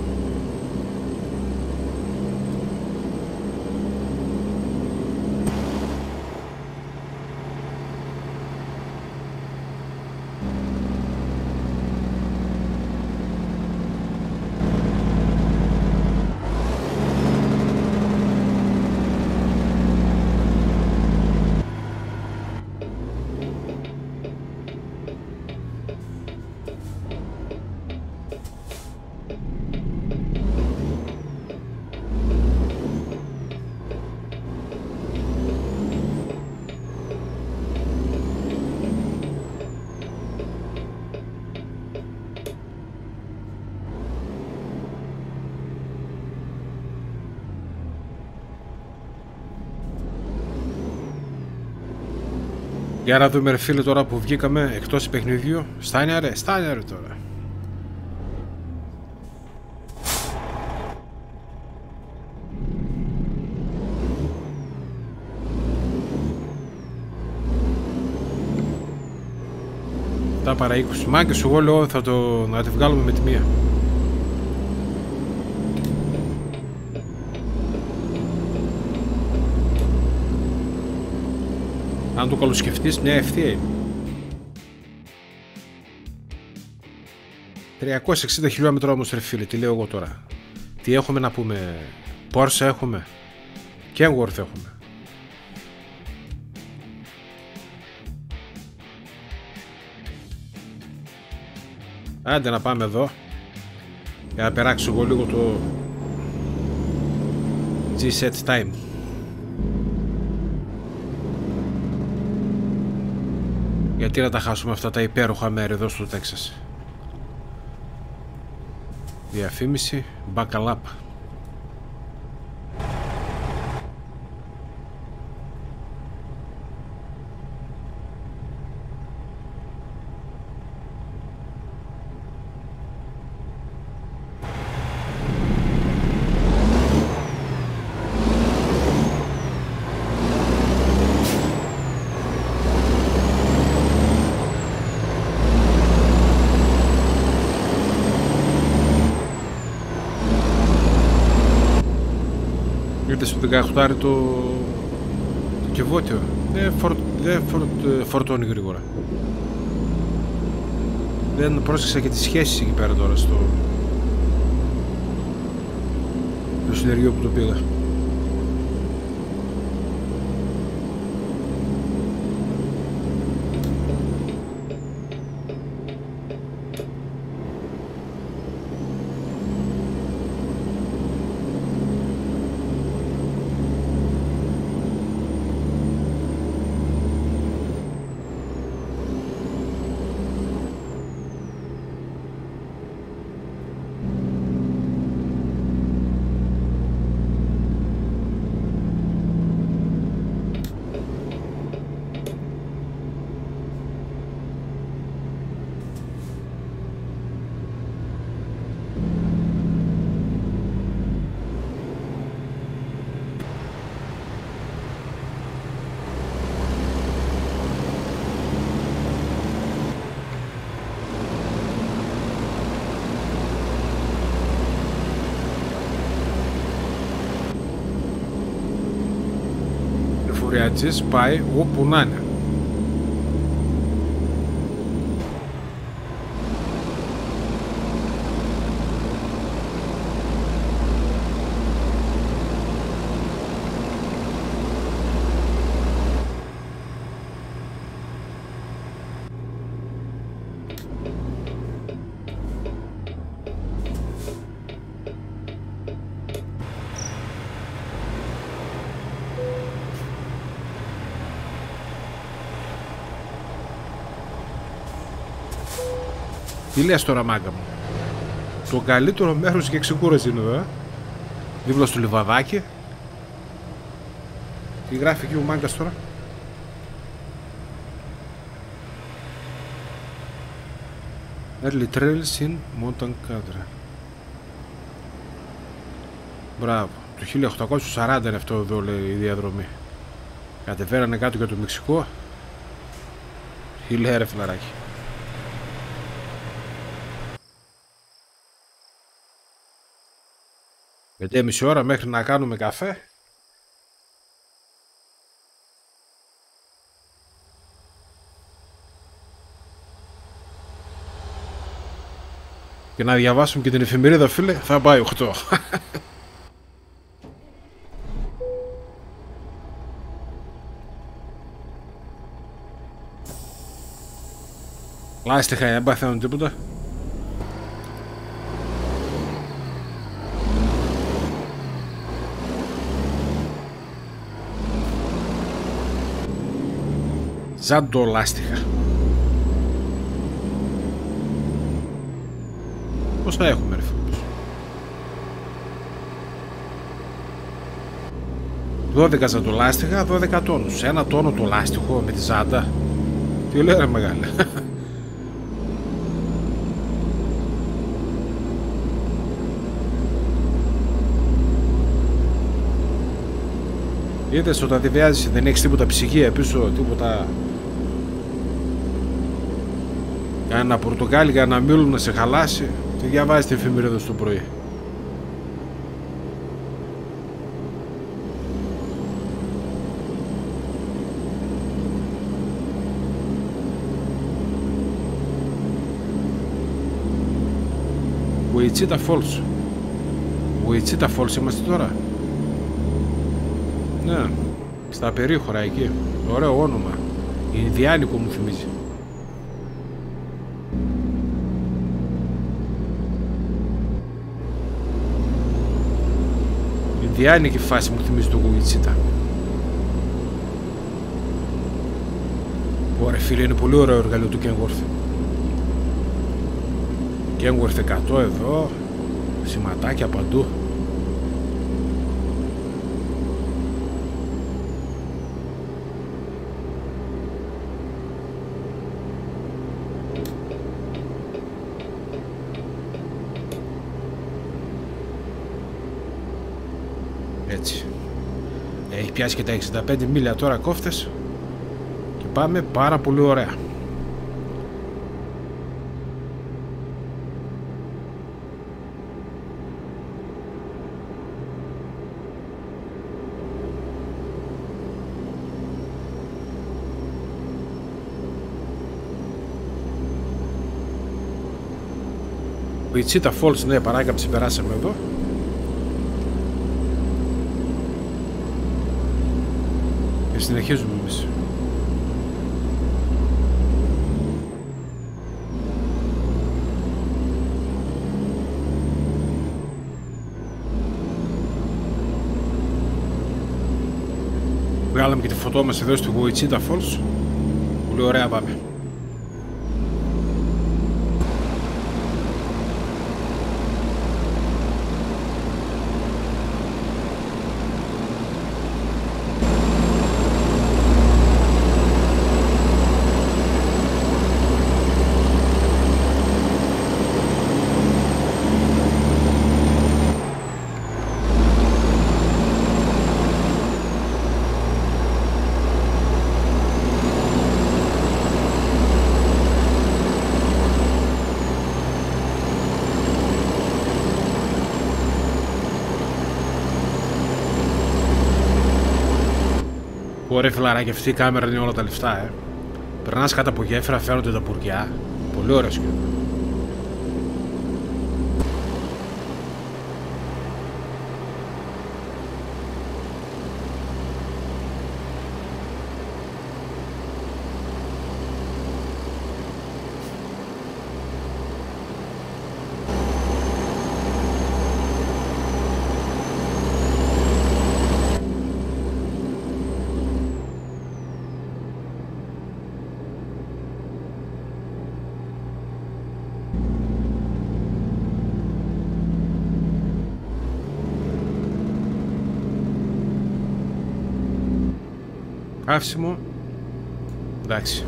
Για να δούμε ρε φίλε τώρα που βγήκαμε εκτός παιχνιδιού. Στάνια ρε τώρα. Τα παρά 20. Μάγκες σου, εγώ λέω θα να τη βγάλουμε με τη μία. Αν το καλοσκεφτείς, μια ευθεία είναι. 360 χιλιόμετρα όμως ρε φίλε, τι λέω εγώ τώρα. Τι έχουμε να πούμε. Porsche έχουμε. Kenworth έχουμε. Άντε να πάμε εδώ. Για να περάξω εγώ λίγο το G-Set Time. Γιατί να τα χάσουμε αυτά τα υπέροχα μέρη εδώ στο Τέξας. Διαφήμιση Buckle Up. 18 το κυβότιο. Δεν φορτώνει γρήγορα. Δεν πρόσεξα και τις σχέσεις εκεί πέρα τώρα στο συνεργείο που το πήγα. Φοριατζής πάει όπου να είναι. Τι λες τώρα, μάγκα μου? Το καλύτερο μέρος για ξεκούραση είναι εδώ, δίπλα στο λιβαδάκι. Τι γράφει εκεί ο μάγκας τώρα? Early trails in mountain country. Μπράβο. Το 1840 είναι αυτό εδώ, λέει, η διαδρομή. Κατεβαίνανε κάτω για το Μεξικό. Χιλέα ρε φιλαράκι. 5,5 ώρα μέχρι να κάνουμε καφέ. Και να διαβάσουμε και την εφημερίδα, φίλε, θα πάει 8. Λάστιχα, δεν παθαίνουν τίποτα. Ζάντο λάστιχα. Πώς θα έχουμε, ρε φίλους? 12 ζαντολάστιχα, 12 τόνους. Ένα τόνο το λάστιχο με τη ζάντα. Τι λέει ρε μεγάλε? Είδες όταν τη βιάζεις, δεν έχεις τίποτα ψυγεία πίσω, τίποτα. Κανένα πορτοκάλι, κανένα μήλο να σε χαλάσει. Τι διαβάζεις την εφημερίδα στο πρωί? Wichita Falls. Wichita Falls είμαστε τώρα. Ναι, στα περίχωρα εκεί. Ωραίο όνομα. Ινδιάνικο μου θυμίζει. Ινδιάνικη φάση μου θυμίζει το Wichita. Ωραία φίλε, είναι πολύ ωραίο εργαλείο του Kenworth. Kenworth 100 εδώ. Σηματάκια παντού. Έτσι. Έχει πιάσει και τα 65 μίλια τώρα κόφτες. Και πάμε πάρα πολύ ωραία. Wichita Falls, ναι, παράκαψη, περάσαμε εδώ. Και συνεχίζουμε εμείς. Βγάλαμε και τη φωτό μας εδώ στο Wichita Falls. Πολύ ωραία πάμε. Ωραία φιλαράκι, αυτή η κάμερα είναι όλα τα λεφτά, Περνάς κάτω από γέφυρα, φαίνονται τα πουρκιά. Πολύ ωραίο σχέδιο. Καύσιμο. Εντάξει.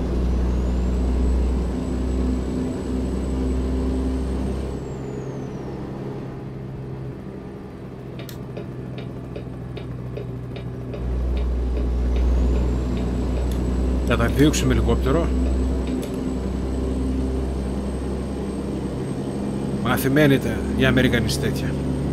Θα τα διώξουμε ελικόπτερο. Μαθημένοι οι Αμερικανοί τέτοια.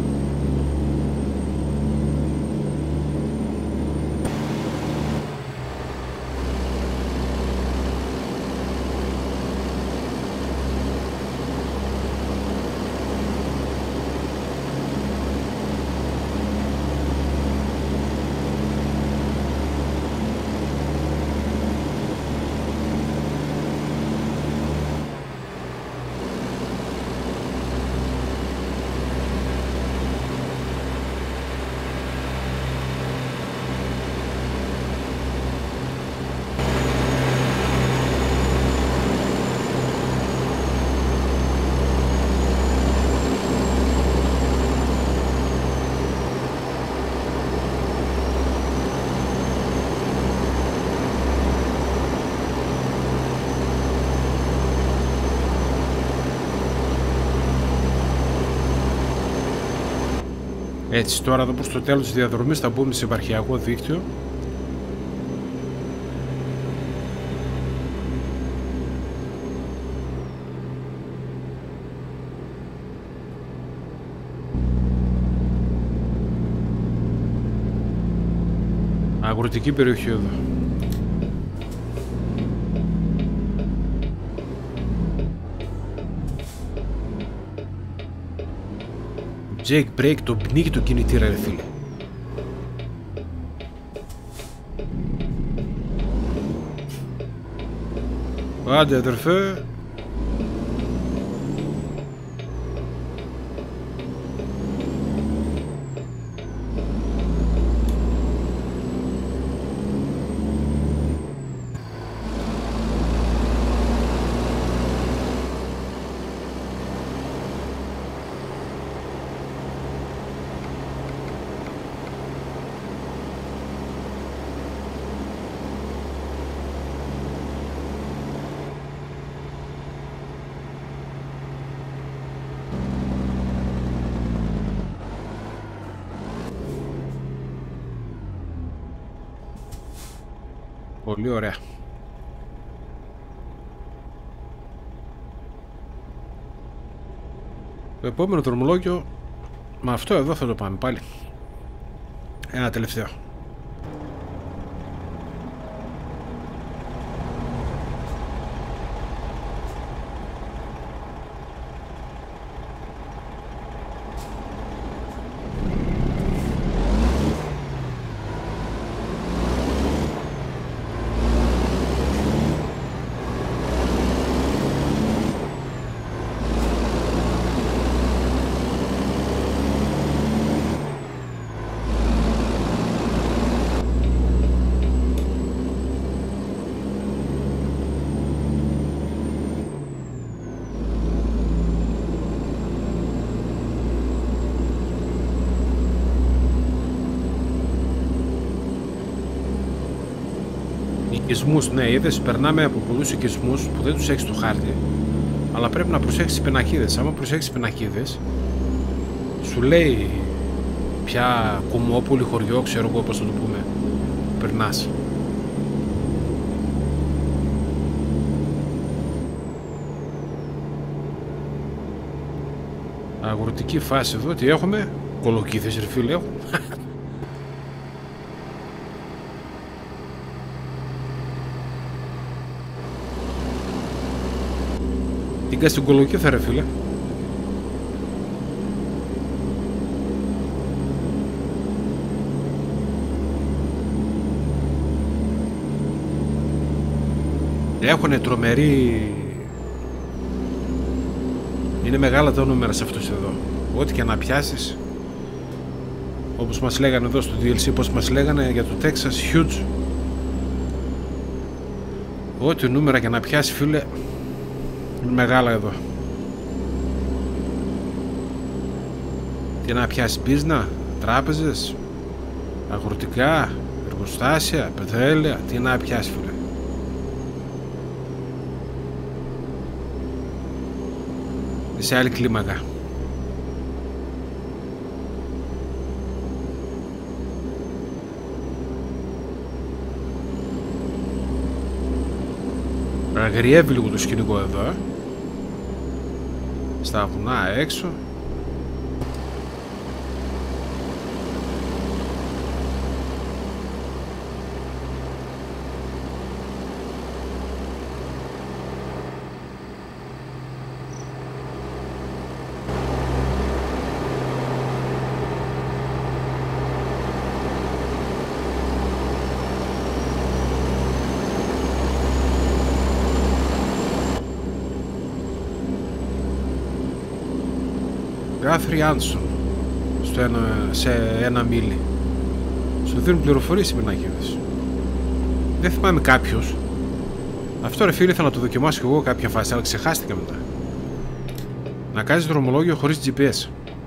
Έτσι, τώρα εδώ προς το τέλος της διαδρομής θα μπούμε σε επαρχιακό δίκτυο. Αγροτική περιοχή εδώ. Jake break, το πνίγει το κινητήρα, ρε φίλε. Άντε αδερφέ. Πολύ ωραία. Το επόμενο δρομολόγιο με αυτό εδώ θα το πάμε πάλι. Ένα τελευταίο. Οικισμούς, ναι, είδες, περνάμε από πολλούς οικισμούς που δεν τους έχεις στο χάρτη. Αλλά πρέπει να προσέξεις τις πινακίδες. Άμα προσέξεις τις πινακίδες, σου λέει ποια Κουμόπολη, χωριό, ξέρω εγώ πώς θα το πούμε, περνάς. Αγροτική φάση εδώ, τι έχουμε? Κολοκύθες ρε φίλε έχω. Τι κάνεις στην κολοκύθα ρε φίλε? Έχουνε τρομερή. Είναι μεγάλα τα νούμερα σε αυτούς εδώ. Ό,τι και να πιάσεις. Όπως μας λέγανε εδώ στο DLC, πώς μας λέγανε για το Texas, huge. Ό,τι νούμερα και να πιάσεις φίλε, είναι μεγάλα εδώ. Τι να πιάσεις, μπίζνα, τράπεζες, αγροτικά, εργοστάσια, πετρέλαια, τι να πιάσεις φίλε. Σε άλλη κλίμακα. Αγριεύει λίγο το σκηνικό εδώ, στα βουνά έξω. Γάθρι Άνσον σε ένα μίλι. Σου δίνουν πληροφορίες οι πινακίδες. Δεν θυμάμαι κάποιος. Αυτό ρε φίλε ήθελα να το δοκιμάσω κι εγώ κάποια φάση, αλλά ξεχάστηκα μετά. Να κάνεις δρομολόγιο χωρίς GPS.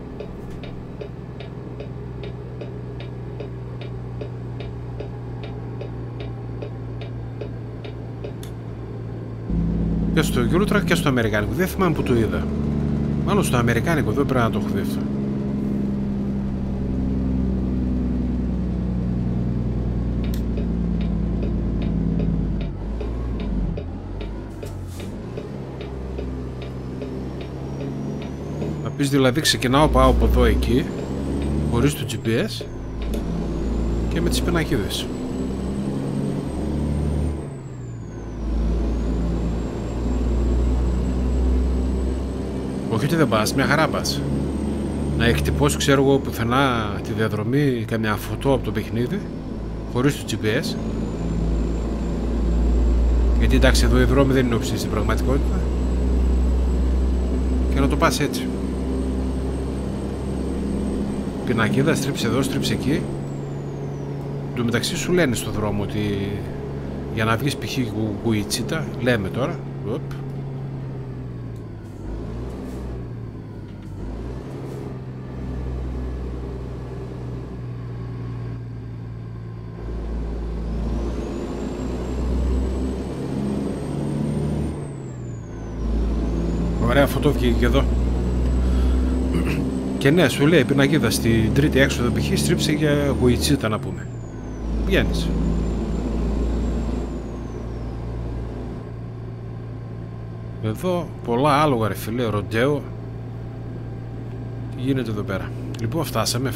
Και στο Euro Truck και στο Αμερικάνικο. Δεν θυμάμαι που το είδα. Μάλλον στο Αμερικάνικο, δεν πρέπει να το έχω δει αυτό. Να πεις δηλαδή ξεκινάω, πάω από εδώ εκεί, χωρίς το GPS και με τις πινακίδες. Όχι ότι δεν πας, μια χαρά πας. Να εκτυπώσεις ξέρω εγώ πουθενά τη διαδρομή, καμιά φωτό από το παιχνίδι, χωρίς το GPS. Γιατί εντάξει εδώ οι δρόμοι δεν είναι όψιμοι στην πραγματικότητα. Και να το πας έτσι. Πινακίδα, στρίψε εδώ, στρίψε εκεί. Εν τω μεταξύ σου λένε στο δρόμο ότι για να βγεις π.χ. Γουιτσίτα, λέμε τώρα. Ωραία φωτό βγήκε και εδώ. Και ναι, σου λέει πινακίδα στην τρίτη έξοδο π.χ. στρίψε για Γουιτσίτα να πούμε. Βγαίνεις. Εδώ πολλά άλογα ρε φίλε, ροντέο. Τι γίνεται εδώ πέρα? Λοιπόν φτάσαμε.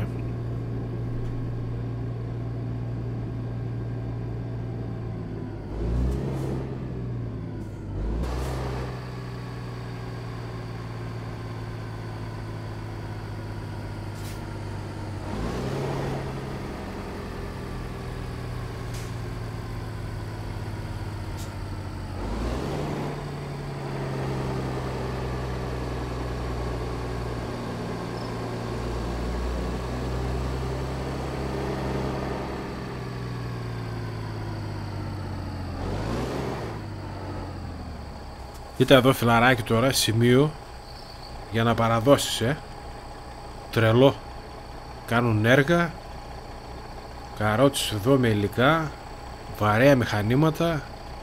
Κοίτα εδώ φιλαράκι τώρα, σημείο για να παραδώσεις, τρελό. Κάνουν έργα. Καρότσες εδώ με υλικά. Βαρέα μηχανήματα.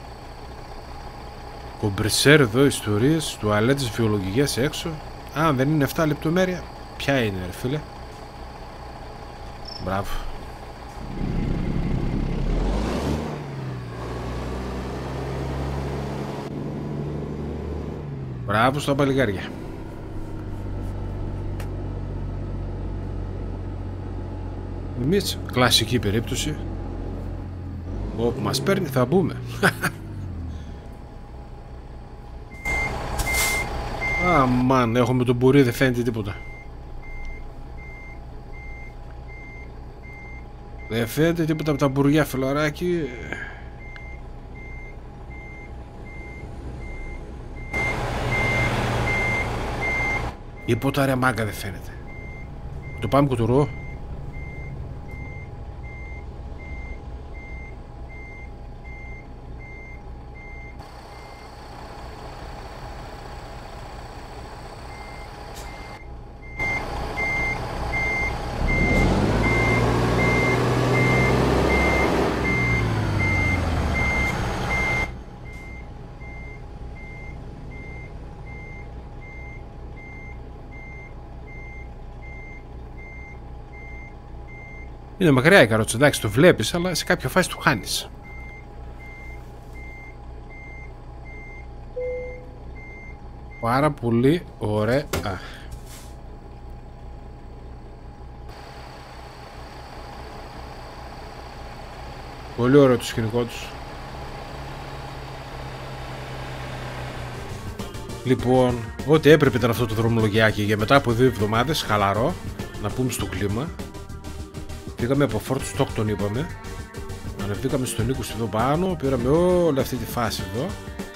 Κομπρεσέρ εδώ, ιστορίες, τουαλέτες βιολογικές έξω. Αν δεν είναι 7 λεπτομέρεια, ποια είναι ρε φίλε? Μπράβο. Μπράβο στα παλικάρια. Εμείς, κλασική περίπτωση, όπου μας παίρνει θα μπούμε. Αμάν, έχουμε τον μπουρί, δεν φαίνεται τίποτα. Δεν φαίνεται τίποτα από τα μπουριά, φιλαράκι. Τίποτα ρε μάγκα δεν φαίνεται. Το πάμε κουτουρό. Είναι μακριά η καρότσα, εντάξει, το βλέπεις, αλλά σε κάποια φάση του χάνεις. Πάρα πολύ ωραία. Πολύ ωραίο το σκηνικό τους. Λοιπόν, ό,τι έπρεπε ήταν αυτό το δρομολογιάκι για μετά από 2 εβδομάδες, χαλαρό, να πούμε στο κλίμα. Πήγαμε από Fort Stockton, είπαμε. Ανεβήκαμε στον Νίκο εδώ πάνω. Πήραμε όλη αυτή τη φάση εδώ.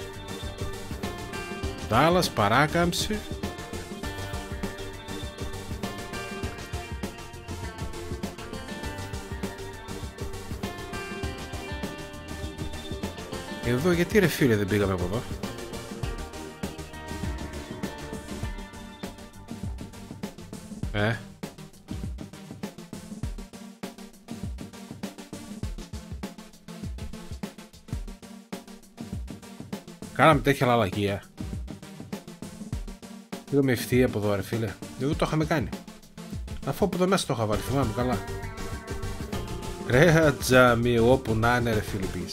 Dallas, παράκαμψη. Εδώ γιατί ρε φίλε δεν πήγαμε από εδώ? Κάναμε τέτοια λαλακία. Πήγαμε ευθεία από εδώ ρε φίλε. Εδώ το είχαμε κάνει. Αφού από εδώ μέσα το είχα βάλει, θυμάμαι καλά. Ρε τζαμί, όπου να είναι ρε φίλε πήγες.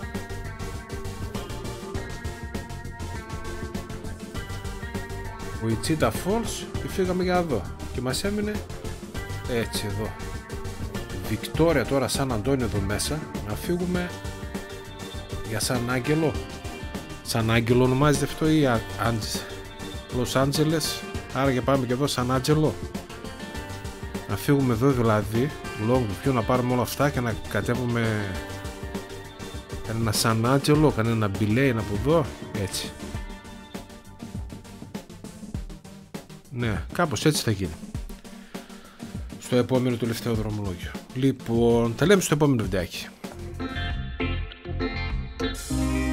Wichita Falls και φύγαμε για εδώ. Και μας έμεινε έτσι εδώ. Βικτόρια τώρα, Σαν Αντώνιο εδώ μέσα. Να φύγουμε για Σαν Άγγελο. Σαν Άγγελο ονομάζεται αυτό ή Λος Άντζελες? Άρα και πάμε και εδώ Σαν Άντζελο. Να φύγουμε εδώ δηλαδή, λόγω του ποιου να πάρουμε όλα αυτά και να κατέβουμε ένα Σαν Άντζελο, κανένα μπιλέιν από εδώ, έτσι. Ναι, κάπως έτσι θα γίνει. Στο επόμενο τελευταίο δρομολόγιο. Λοιπόν, τα λέμε στο επόμενο βιντεάκι.